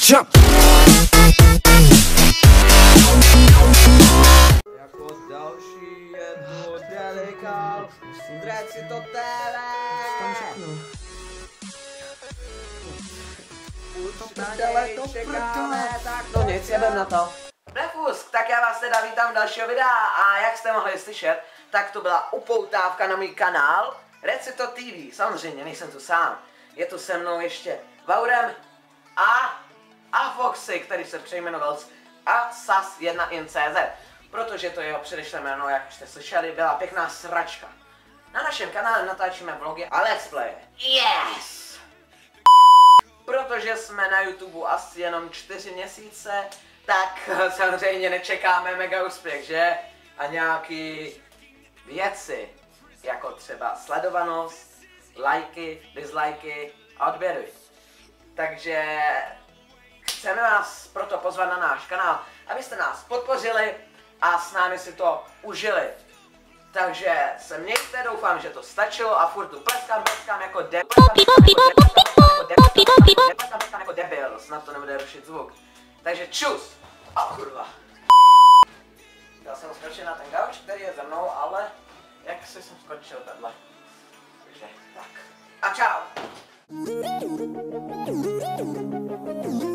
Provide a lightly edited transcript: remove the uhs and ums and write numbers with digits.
Jump. Jako další je tu Delikal, udrát si to TV. Tam všechno. No nic, jedem na to. Blefusk, tak já vás teda vítám u dalšího videa a jak jste mohli slyšet, tak to byla upoutávka na můj kanál Recito TV. Samozřejmě nejsem tu sám, je tu se mnou ještě Vaurem a Foxy, který se přejmenoval z Asas1in.cz, protože to jeho předešlé jméno, jak jste slyšeli, byla pěkná sračka. Na našem kanále natáčíme vlogy a let's play. Yes! Protože jsme na YouTube asi jenom 4 měsíce, tak samozřejmě nečekáme mega úspěch, že? A nějaký věci, jako třeba sledovanost, lajky, dislikey a odběry. Takže chceme vás proto pozvat na náš kanál, abyste nás podpořili a s námi si to užili. Takže se mějte, doufám, že to stačilo a furt tu pleskám jako debil, snad to nebude rušit zvuk. Takže čus! A kurva. Já jsem skočil na ten gauč, který je za mnou, ale jak si jsem skočil takhle. Takže tak. A čau!